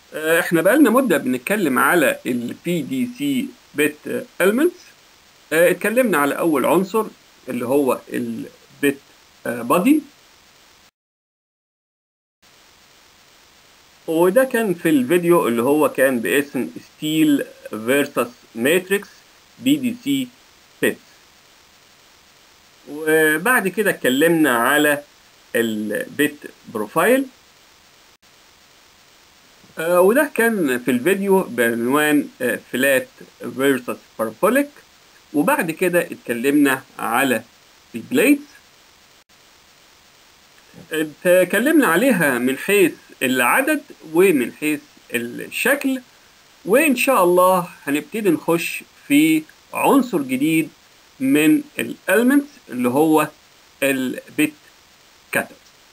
احنا بقالنا مدة بنتكلم على ال PDC bit elements. اتكلمنا على أول عنصر اللي هو ال bit body، وده كان في الفيديو اللي هو كان باسم steel versus matrix PDC bits. وبعد كده اتكلمنا على ال bit profile، وده كان في الفيديو بعنوان فلات versus parabolic. وبعد كده اتكلمنا على البليتس، اتكلمنا عليها من حيث العدد ومن حيث الشكل، وإن شاء الله هنبتدي نخش في عنصر جديد من الاليمنتس اللي هو البيت كاتر.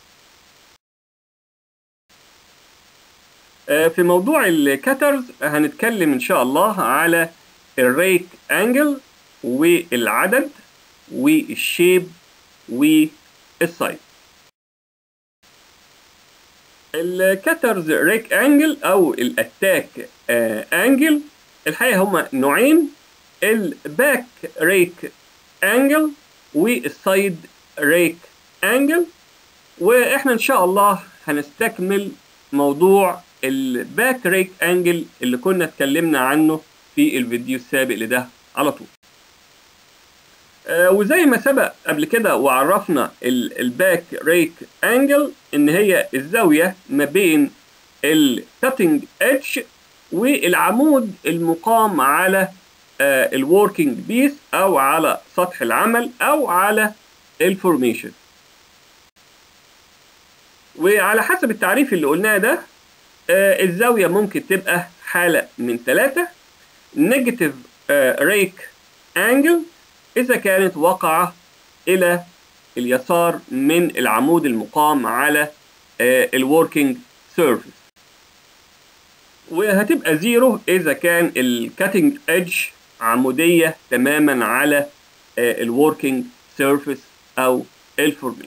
في موضوع الكاترز هنتكلم إن شاء الله على الريك انجل والعدد والشيب والسايز. الكاترز ريك انجل او الاتاك انجل الحقيقه هما نوعين: الباك ريك انجل والسايد ريك انجل. واحنا ان شاء الله هنستكمل موضوع الباك ريك انجل اللي كنا اتكلمنا عنه في الفيديو السابق لده على طول. وزي ما سبق قبل كده وعرفنا الباك ريك انجل ان هي الزاويه ما بين الكاتنج ايدج والعمود المقام على الوركينج بيس او على سطح العمل او على الفورميشن. وعلى حسب التعريف اللي قلناه ده الزاويه ممكن تبقى حاله من 3: نيجاتيف ريك انجل إذا كانت واقعة إلى اليسار من العمود المقام على الوركينج سيرفيس، وهتبقى 0 إذا كان الكاتنج إيدج عمودية تماما على الوركينج سيرفيس أو الفورميشن.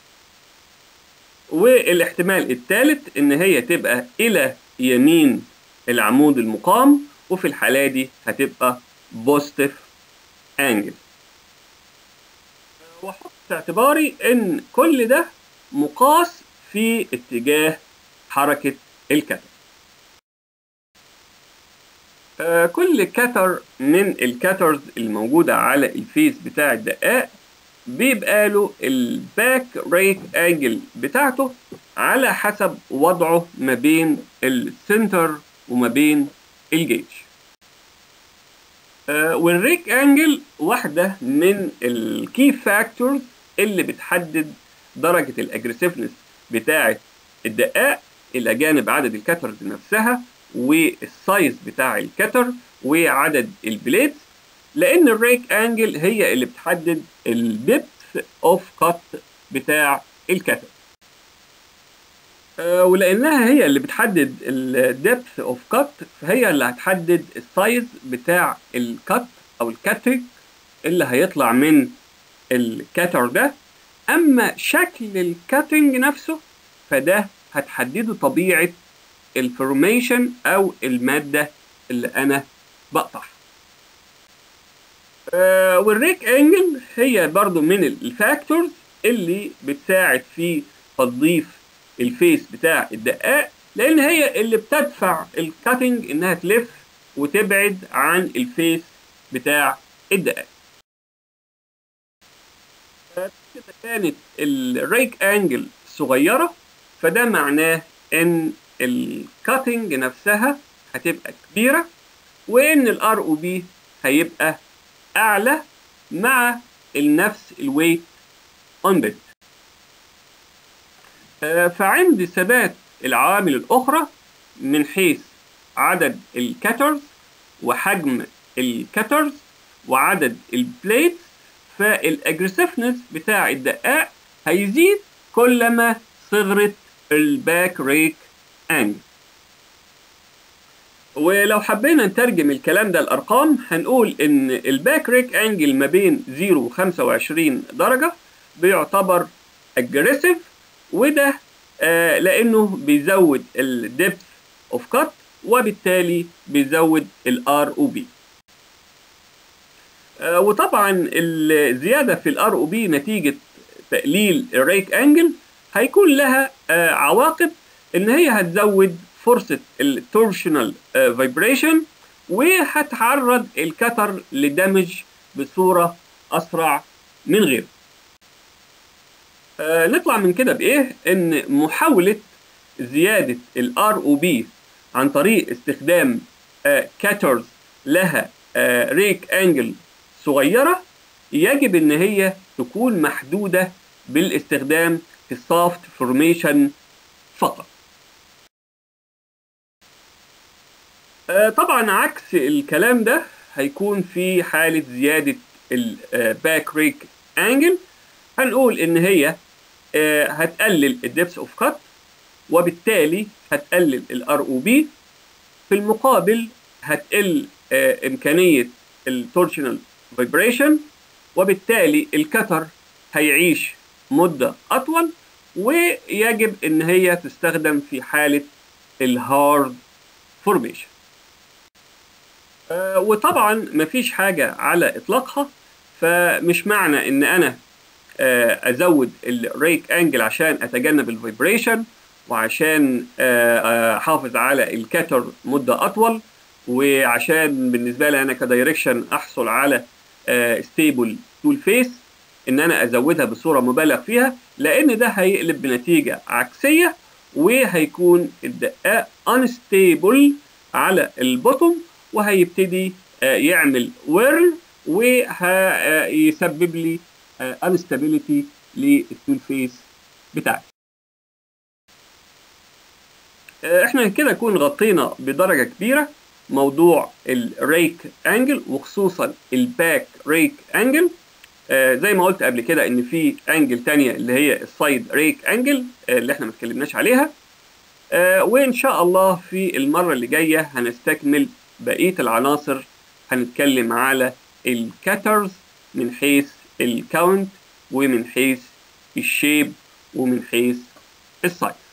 والاحتمال الثالث إن هي تبقى إلى يمين العمود المقام، وفي الحالة دي هتبقى بوزيتيف انجل. وحط في اعتباري ان كل ده مقاس في اتجاه حركة الكتر. كل كتر من الكترز الموجودة على الفيس بتاع الدقاق بيبقى له الباك ريك انجل بتاعته على حسب وضعه ما بين السنتر وما بين الجيج. والريك انجل واحدة من الكي فاكتورز اللي بتحدد درجة الاجريسيفنس بتاعة الدقاق الى جانب عدد الكترز نفسها والسايز بتاع الكتر وعدد البليدز، لان الريك انجل هي اللي بتحدد الدبث اوف كات بتاع الكتر. ولانها هي اللي بتحدد الدبث اوف كات فهي اللي هتحدد السايز بتاع الكات او الكاتنج اللي هيطلع من الكاتر ده. اما شكل الكاتنج نفسه فده هتحدده طبيعه الفورميشن او الماده اللي انا بقطعها. والريك انجل هي برضو من الفاكتورز اللي بتساعد في تضييف الفيس بتاع الدقاق، لان هي اللي بتدفع الكاتنج انها تلف وتبعد عن الفيس بتاع الدقاق. اذا كانت الريك انجل صغيره فده معناه ان الكاتنج نفسها هتبقى كبيره وان الار او بي هيبقى اعلى مع نفس الويت اون بيت. فعند ثبات العوامل الأخرى من حيث عدد الكاترز وحجم الكاترز وعدد البليتس فالأجريسيفنس بتاع الدقاق هيزيد كلما صغرت الباك ريك انجل. ولو حبينا نترجم الكلام ده الأرقام هنقول إن الباك ريك انجل ما بين 0 و 25 درجة بيعتبر aggressive، وده لأنه بيزود الدبث اوف كات، وبالتالي بيزود الار او بي. وطبعا الزياده في الار او بي نتيجه تقليل الريك انجل هيكون لها عواقب ان هي هتزود فرصه التورشنال فايبريشن، وهتعرض الكتر لدمج بصوره اسرع من غيره. نطلع من كده بايه؟ ان محاوله زياده الار او بي عن طريق استخدام كاترز لها ريك انجل صغيره يجب ان هي تكون محدوده بالاستخدام في السوفت فورميشن فقط. طبعا عكس الكلام ده هيكون في حاله زياده الباك ريك انجل، هنقول ان هي هتقلل الدبس اوف كات، وبالتالي هتقلل الار او بي. في المقابل هتقل امكانيه التورشنال فايبريشن، وبالتالي الكتر هيعيش مده اطول، ويجب ان هي تستخدم في حاله الهارد فورميشن. وطبعا مفيش حاجه على اطلاقها، فمش معنى ان انا ازود الريك انجل عشان اتجنب الفايبريشن وعشان احافظ على الكاتر مده اطول، وعشان بالنسبه لي انا كدايركشن احصل على ستيبل تول فيس ان انا ازودها بصوره مبالغ فيها، لان ده هيقلب بنتيجه عكسيه، وهيكون الدقاق انستيبل على البوتوم، وهيبتدي يعمل ويرل، وهيسبب لي انستابيليتي للتول فيس بتاعتي. احنا كده نكون غطينا بدرجه كبيره موضوع الريك انجل، وخصوصا الباك ريك انجل. زي ما قلت قبل كده ان في انجل تانية اللي هي السايد ريك انجل اللي احنا ما اتكلمناش عليها. وان شاء الله في المره اللي جايه هنستكمل بقيه العناصر، هنتكلم على الكاترز من حيث الكاونت، ومن حيث الشيب، ومن حيث السايز.